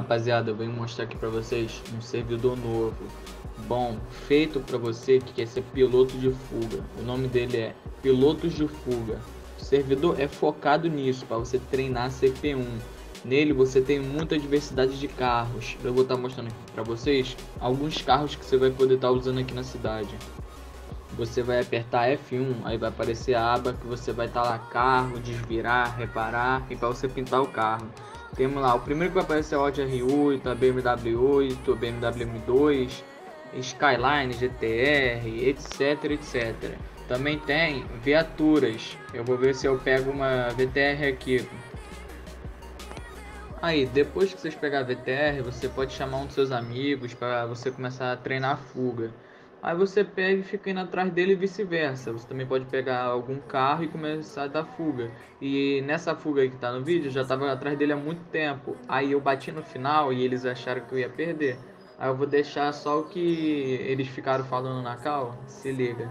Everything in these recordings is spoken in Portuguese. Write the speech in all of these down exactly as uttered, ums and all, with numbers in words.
rapaziada, eu venho mostrar aqui pra vocês um servidor novo, bom, feito pra você que quer ser piloto de fuga. O nome dele é Pilotos de Fuga. O servidor é focado nisso, para você treinar C P um. Nele você tem muita diversidade de carros. Eu vou estar mostrando aqui pra vocês alguns carros que você vai poder estar usando aqui na cidade. Você vai apertar F um, aí vai aparecer a aba que você vai estar lá, carro, desvirar, reparar, e para você pintar o carro. Temos lá, o primeiro que vai aparecer é o Audi R oito, a B M W oito, a B M W M dois, Skyline, G T R, etc, etcétera. Também tem viaturas. Eu vou ver se eu pego uma V T R aqui. Aí, depois que vocês pegar a V T R, você pode chamar um dos seus amigos para você começar a treinar a fuga. Aí você pega e fica indo atrás dele e vice-versa. Você também pode pegar algum carro e começar a dar fuga. E nessa fuga aí que tá no vídeo, eu já tava atrás dele há muito tempo. Aí eu bati no final e eles acharam que eu ia perder. Aí eu vou deixar só o que eles ficaram falando na cal. Se liga.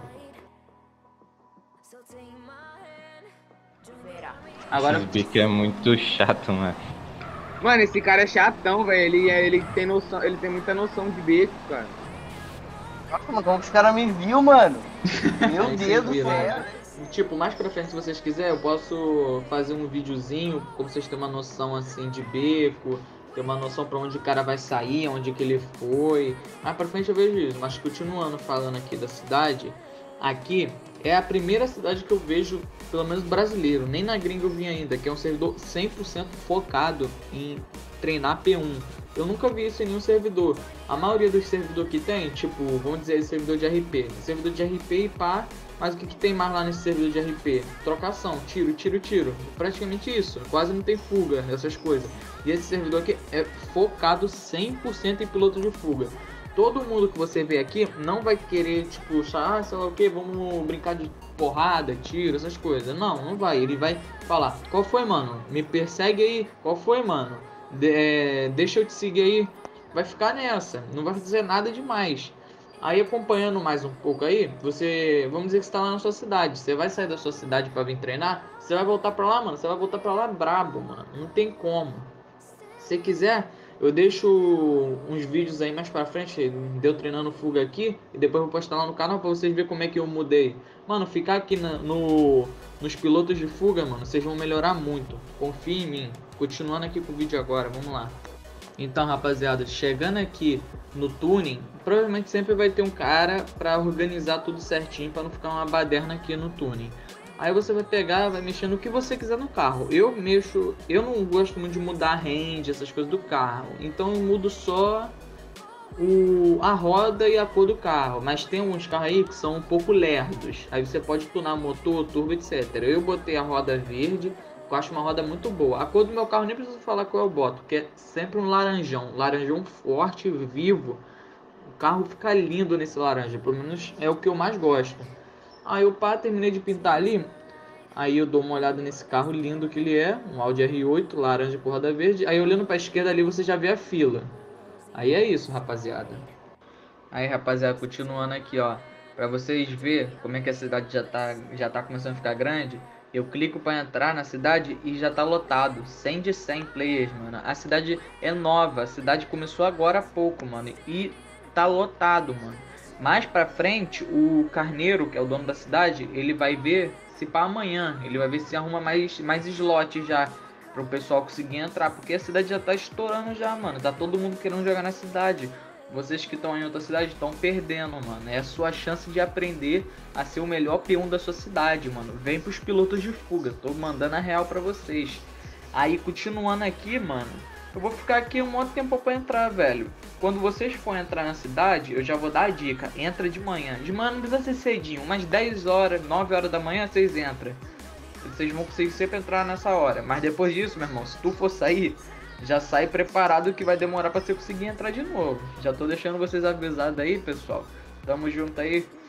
Agora... Esse bico é muito chato, mano. Mano, esse cara é chatão, velho. Ele, ele tem noção, ele tem muita noção de beco, cara. Nossa, mano, como que os caras me viu, mano? Meu Deus do céu. Tipo, mais pra frente, se vocês quiserem, eu posso fazer um videozinho, pra vocês terem uma noção, assim, de beco, ter uma noção pra onde o cara vai sair, onde que ele foi. Mais pra frente eu vejo isso, mas continuando falando aqui da cidade, aqui é a primeira cidade que eu vejo, pelo menos brasileiro, nem na gringa eu vi ainda, que é um servidor cem por cento focado em treinar P um. Eu nunca vi isso em nenhum servidor. A maioria dos servidores que tem, tipo, vamos dizer, servidor de R P. Servidor de R P e pá, mas o que, que tem mais lá nesse servidor de R P? Trocação, tiro, tiro, tiro. Praticamente isso. Quase não tem fuga, essas coisas. E esse servidor aqui é focado cem por cento em piloto de fuga. Todo mundo que você vê aqui não vai querer, tipo, ah, sei lá o que, vamos brincar de porrada, tiro, essas coisas. Não, não vai. Ele vai falar, qual foi, mano? Me persegue aí. Qual foi, mano? De, é, deixa eu te seguir aí. Vai ficar nessa, não vai dizer nada demais. Aí acompanhando mais um pouco aí, você, vamos dizer que você tá lá na sua cidade. Você vai sair da sua cidade pra vir treinar, você vai voltar pra lá, mano. Você vai voltar pra lá brabo, mano. Não tem como. Se quiser, eu deixo uns vídeos aí mais pra frente, deu treinando fuga aqui, e depois eu vou postar lá no canal pra vocês verem como é que eu mudei. Mano, ficar aqui na, no, nos pilotos de fuga, mano, vocês vão melhorar muito. Confia em mim. Continuando aqui com o vídeo agora, vamos lá. Então, rapaziada, chegando aqui no tuning, provavelmente sempre vai ter um cara pra organizar tudo certinho, pra não ficar uma baderna aqui no tuning. Aí você vai pegar, vai mexer no que você quiser no carro. Eu mexo, eu não gosto muito de mudar a range, essas coisas do carro. Então eu mudo só o, a roda e a cor do carro. Mas tem alguns carros aí que são um pouco lerdos. Aí você pode tunar motor, turbo, etcétera. Eu botei a roda verde, eu acho uma roda muito boa. A cor do meu carro nem preciso falar qual eu boto, que é sempre um laranjão. Laranjão forte, vivo. O carro fica lindo nesse laranja, pelo menos é o que eu mais gosto. Aí eu pá, terminei de pintar ali. Aí eu dou uma olhada nesse carro lindo que ele é. Um Audi R oito, laranja com roda verde. Aí olhando pra esquerda ali você já vê a fila. Aí é isso, rapaziada. Aí, rapaziada, continuando aqui, ó. Pra vocês verem como é que a cidade já tá, já tá começando a ficar grande. Eu clico pra entrar na cidade e já tá lotado. cem de cem players, mano. A cidade é nova. A cidade começou agora há pouco, mano. E tá lotado, mano. Mais pra frente, o Carneiro, que é o dono da cidade, ele vai ver se para amanhã. Ele vai ver se arruma mais, mais slots já para o pessoal conseguir entrar. Porque a cidade já tá estourando já, mano. Tá todo mundo querendo jogar na cidade. Vocês que estão em outra cidade estão perdendo, mano. É a sua chance de aprender a ser o melhor P um da sua cidade, mano. Vem pros pilotos de fuga. Tô mandando a real pra vocês. Aí, continuando aqui, mano. Eu vou ficar aqui um monte de tempo pra entrar, velho. Quando vocês forem entrar na cidade, eu já vou dar a dica. Entra de manhã. De manhã não precisa ser cedinho. Umas dez horas, nove horas da manhã, vocês entram. Vocês vão conseguir sempre entrar nessa hora. Mas depois disso, meu irmão, se tu for sair, já sai preparado que vai demorar pra você conseguir entrar de novo. Já tô deixando vocês avisados aí, pessoal. Tamo junto aí.